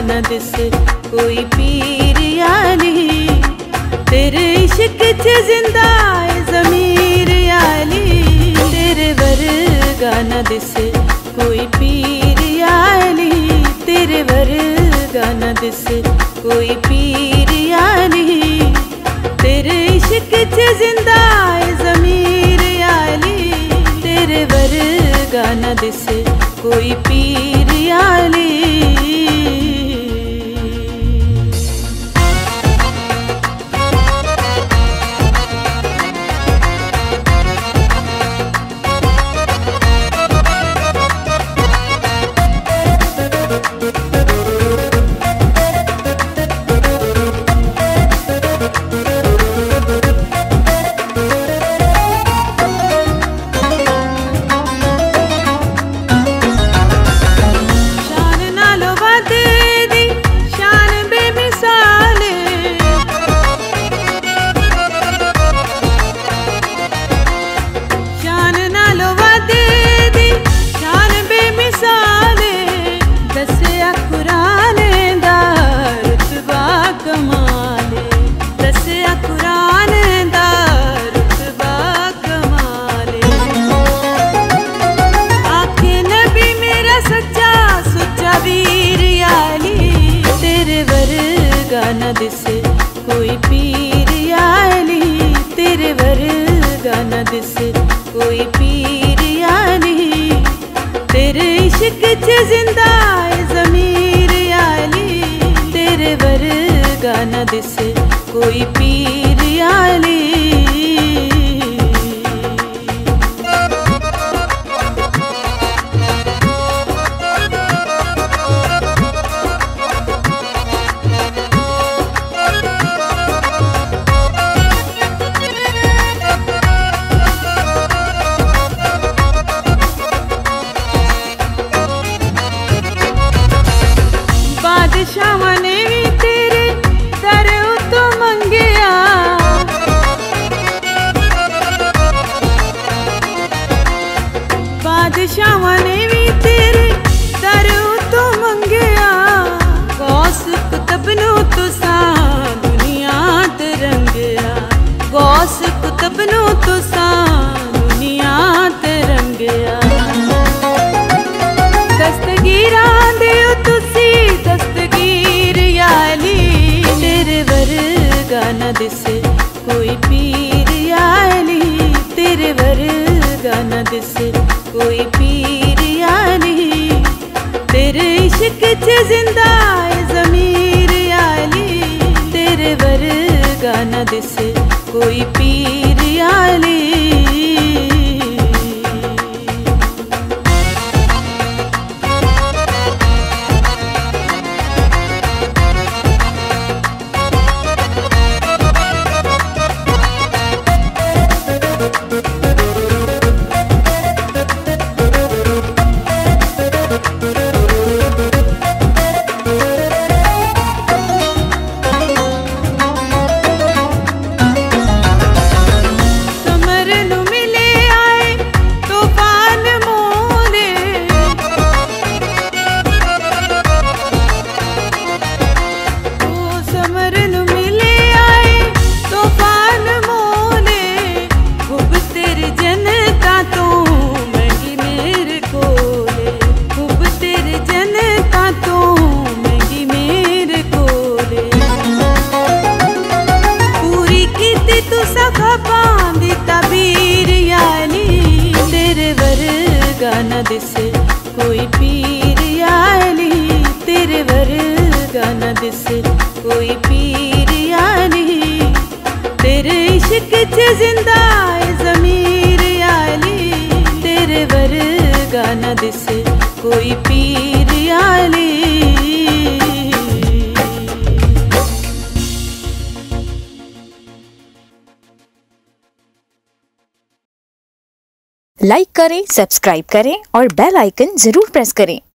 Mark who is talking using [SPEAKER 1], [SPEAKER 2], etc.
[SPEAKER 1] गाना दिसे कोई पीर याली, तेरे इश्क च जिंदा है ज़मीर याली, तेरे वर्गा न दिसे कोई पीर याली, तेरे वर्गा न दिसे कोई पीर याली, तेरे इश्क च जिंदा है ज़मीर याली, तेरे वर्गा न दिसे कोई पीर याली। न दिसे कोई पीर याली, तेरे वर्गा न दिसे कोई पीर याली, तेरे इश्क च जिंदा है ज़मीर याली, तेरे वर्गा न दिसे कोई पीर याली। बादशाह ने भी तेरे दर उतो मंगिया, बादशाह ने भी तेरे दर उतो मंगिया, गौस कुतुब नू तुसा दुनिया ते रंगिया, गौस कुतुब नू तुसा दुनिया ते रंगिया, दस्तगीरा दे तुसी दस्तगीर याली, तेरे वर्गा न दिसे कोई पीर याली, तेरे वर्गा न दिसे कोई पीर याली, तेरे इश्क च जिंदा है ज़मीर याली, तेरे वर्गा न दिसे कोई पीर याली। न दिसे कोई पीर याली, तेरे वर्गा न दिसे कोई पीर याली, तेरे इश्क च जिंदा है ज़मीर याली, तेरे वर्गा न दिसे कोई पीर याली।
[SPEAKER 2] लाइक करें, सब्सक्राइब करें और बेल आइकन जरूर प्रेस करें।